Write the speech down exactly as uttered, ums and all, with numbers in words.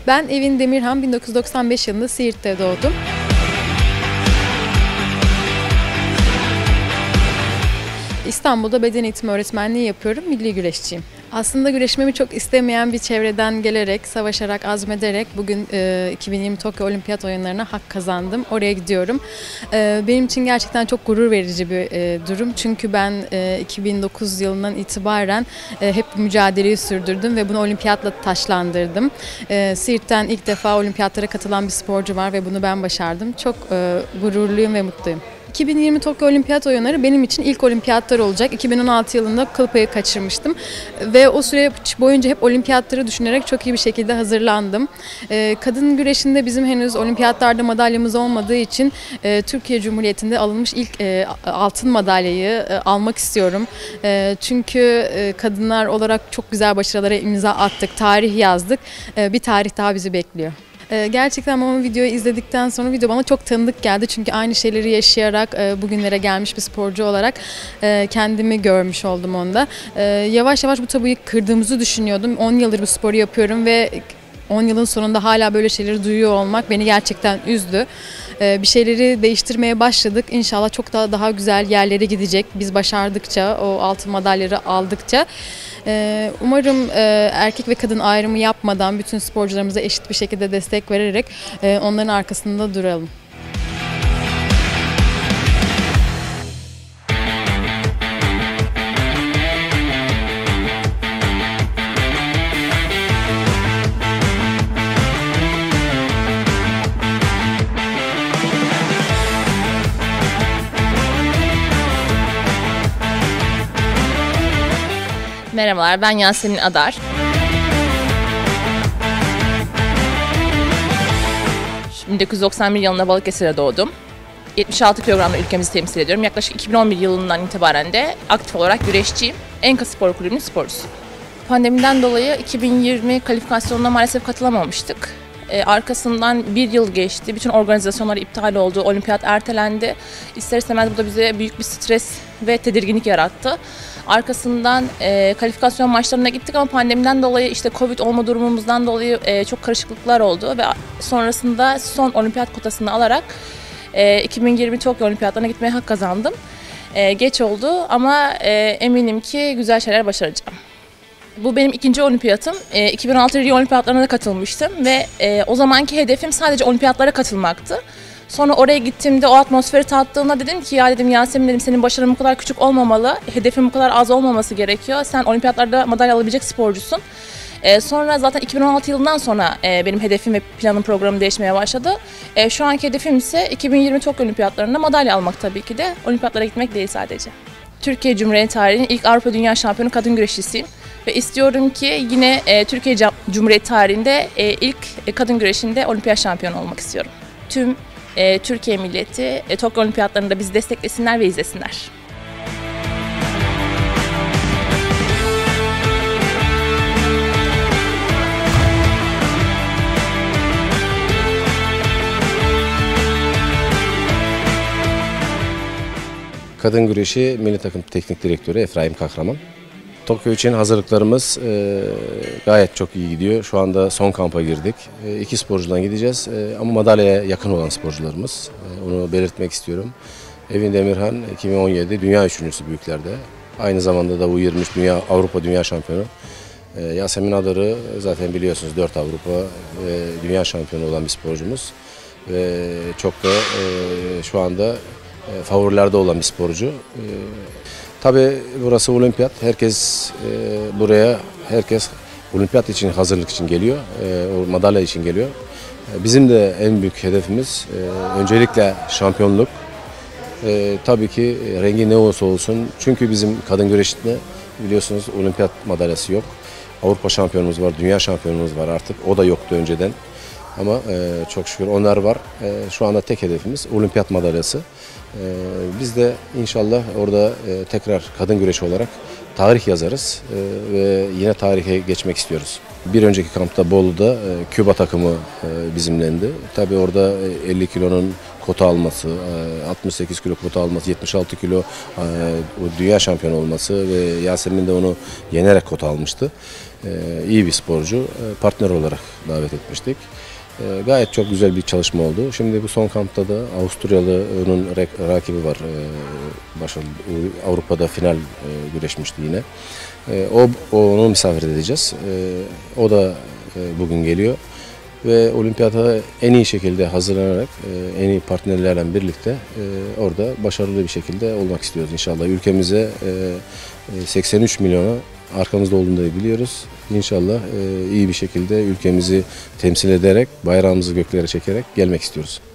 Ben Evin Demirhan, bin dokuz yüz doksan beş yılında Siirt'te doğdum. İstanbul'da beden eğitimi öğretmenliği yapıyorum, milli güreşçiyim. Aslında güreşmemi çok istemeyen bir çevreden gelerek, savaşarak, azmederek bugün e, iki bin yirmi Tokyo Olimpiyat Oyunları'na hak kazandım. Oraya gidiyorum. E, benim için gerçekten çok gurur verici bir e, durum. Çünkü ben e, iki bin dokuz yılından itibaren e, hep mücadeleyi sürdürdüm ve bunu olimpiyatla taçlandırdım. E, Siirt'ten ilk defa olimpiyatlara katılan bir sporcu var ve bunu ben başardım. Çok e, gururluyum ve mutluyum. iki bin yirmi Tokyo Olimpiyat Oyunları benim için ilk olimpiyatlar olacak. iki bin on altı yılında kıl payı kaçırmıştım ve o süre boyunca hep olimpiyatları düşünerek çok iyi bir şekilde hazırlandım. Kadın güreşinde bizim henüz olimpiyatlarda madalyamız olmadığı için Türkiye Cumhuriyeti'nde alınmış ilk altın madalyayı almak istiyorum. Çünkü kadınlar olarak çok güzel başarılara imza attık, tarih yazdık. Bir tarih daha bizi bekliyor. Gerçekten ben o videoyu izledikten sonra video bana çok tanıdık geldi. Çünkü aynı şeyleri yaşayarak bugünlere gelmiş bir sporcu olarak kendimi görmüş oldum onda. Yavaş yavaş bu tabuyu kırdığımızı düşünüyordum. on yıldır bu sporu yapıyorum ve on yılın sonunda hala böyle şeyleri duyuyor olmak beni gerçekten üzdü. Bir şeyleri değiştirmeye başladık. İnşallah çok daha daha güzel yerlere gidecek. Biz başardıkça, o altın madalyaları aldıkça. Umarım erkek ve kadın ayrımı yapmadan bütün sporcularımıza eşit bir şekilde destek vererek onların arkasında duralım. Merhabalar, ben Yasemin Adar. bin dokuz yüz doksan bir yılında Balıkesir'de doğdum. yetmiş altı kilogramla ülkemizi temsil ediyorum. Yaklaşık iki bin on bir yılından itibaren de aktif olarak güreşçiyim. Enka Spor Kulübü'nün sporcusuyum. Pandemiden dolayı iki bin yirmi kalifikasyonuna maalesef katılamamıştık. Ee, arkasından bir yıl geçti. Bütün organizasyonlar iptal oldu. Olimpiyat ertelendi. İster istemez bu da bize büyük bir stres ve tedirginlik yarattı. Arkasından e, kalifikasyon maçlarına gittik ama pandemiden dolayı işte Covid olma durumumuzdan dolayı e, çok karışıklıklar oldu ve sonrasında son olimpiyat kotasını alarak e, iki bin yirmi Tokyo Olimpiyatlarına gitmeye hak kazandım. E, geç oldu ama e, eminim ki güzel şeyler başaracağım. Bu benim ikinci olimpiyatım. E, iki bin altı Rio Olimpiyatlarına da katılmıştım ve e, o zamanki hedefim sadece olimpiyatlara katılmaktı. Sonra oraya gittiğimde o atmosferi tattığımda dedim ki ya dedim Yasemin dedim senin başarın bu kadar küçük olmamalı, hedefin bu kadar az olmaması gerekiyor. Sen olimpiyatlarda madalya alabilecek sporcusun. E, sonra zaten iki bin on altı yılından sonra e, benim hedefim ve planım programım değişmeye başladı. E, şu anki hedefim ise iki bin yirmi Tokyo Olimpiyatlarında madalya almak tabii ki de. Olimpiyatlara gitmek değil sadece. Türkiye Cumhuriyeti tarihinin ilk Avrupa Dünya Şampiyonu kadın güreşçisiyim. Ve istiyorum ki yine e, Türkiye Cumhuriyeti tarihinde e, ilk e, kadın güreşinde olimpiyat şampiyonu olmak istiyorum. Tüm e, Türkiye milleti e, Tokyo Olimpiyatlarında bizi desteklesinler ve izlesinler. Kadın güreşi milli takım teknik direktörü Efraim Kahraman. Tokyo için hazırlıklarımız e, gayet çok iyi gidiyor. Şu anda son kampa girdik. E, iki sporcudan gideceğiz e, ama madalyaya yakın olan sporcularımız. E, onu belirtmek istiyorum. Evin Demirhan iki bin on yedi dünya üçüncüsü büyüklerde. Aynı zamanda da U yirmi üç dünya, Avrupa Dünya Şampiyonu. E, Yasemin Adar'ı zaten biliyorsunuz dört Avrupa ve dünya şampiyonu olan bir sporcumuz. Ve çok da e, şu anda e, favorilerde olan bir sporcu. E, Tabii burası olimpiyat. Herkes e, buraya, herkes olimpiyat için, hazırlık için geliyor. E, o madalya için geliyor. E, bizim de en büyük hedefimiz e, öncelikle şampiyonluk. E, tabii ki e, rengi ne olursa olsun. Çünkü bizim kadın güreşinde biliyorsunuz olimpiyat madalyası yok. Avrupa şampiyonumuz var, dünya şampiyonumuz var artık. O da yoktu önceden. Ama e, çok şükür onlar var. E, şu anda tek hedefimiz olimpiyat madalyası. E, biz de inşallah orada e, tekrar kadın güreşi olarak tarih yazarız e, ve yine tarihe geçmek istiyoruz. Bir önceki kampta Bolu'da e, Küba takımı e, bizimlendi. Tabii orada elli kilonun kota alması, altmış sekiz kilo kota alması, yetmiş altı kilo dünya şampiyonu olması ve Yasemin de onu yenerek kota almıştı. İyi bir sporcu, partner olarak davet etmiştik. Gayet çok güzel bir çalışma oldu. Şimdi bu son kampta da Avusturyalı'nın rakibi var. Başarılı, Avrupa'da final güreşmişti yine. O, onu misafir edeceğiz. O da bugün geliyor. Ve olimpiyata en iyi şekilde hazırlanarak en iyi partnerlerle birlikte orada başarılı bir şekilde olmak istiyoruz inşallah. Ülkemize seksen üç milyona arkamızda olduğunu da biliyoruz. İnşallah iyi bir şekilde ülkemizi temsil ederek, bayrağımızı göklere çekerek gelmek istiyoruz.